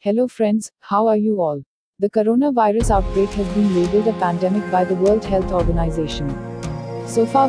Hello friends, how are you all? The coronavirus outbreak has been labeled a pandemic by the World Health Organization. So far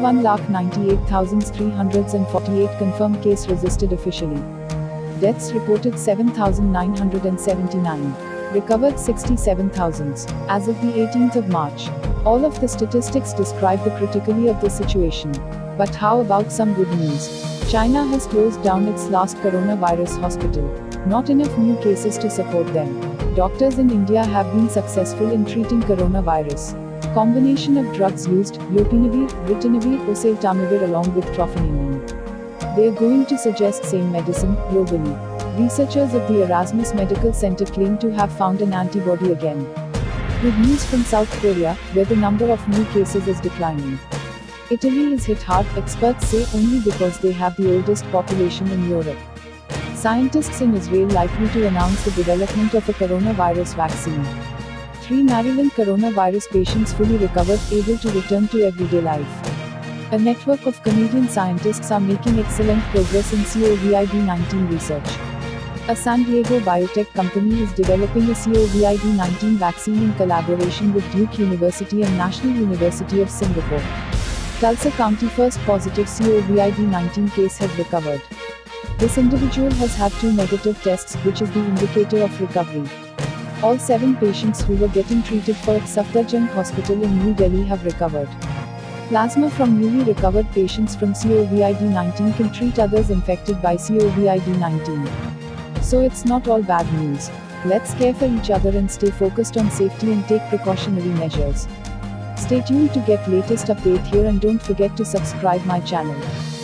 1,98,348 confirmed case registered officially. Deaths reported 7,979. Recovered 67,000. As of the 18th of March. All of the statistics describe the criticality of the situation. But how about some good news? China has closed down its last coronavirus hospital. Not enough new cases to support them. Doctors in India have been successful in treating coronavirus. Combination of drugs used, lopinavir, ritonavir, oseltamivir along with trophonium. They are going to suggest same medicine, globally. Researchers of the Erasmus Medical Center claim to have found an antibody again. Good news from South Korea, where the number of new cases is declining. Italy is hit hard, experts say only because they have the oldest population in Europe. Scientists in Israel likely to announce the development of a coronavirus vaccine. 3 Maryland coronavirus patients fully recovered, able to return to everyday life. A network of Canadian scientists are making excellent progress in COVID-19 research. A San Diego biotech company is developing a COVID-19 vaccine in collaboration with Duke University and National University of Singapore. Tulsa County first positive COVID-19 case has recovered. This individual has had 2 negative tests, which is the indicator of recovery. All 7 patients who were getting treated for Safdarjung Hospital in New Delhi have recovered. Plasma from newly recovered patients from COVID-19 can treat others infected by COVID-19. So it's not all bad news. Let's care for each other and stay focused on safety and take precautionary measures. Stay tuned to get latest update here and don't forget to subscribe my channel.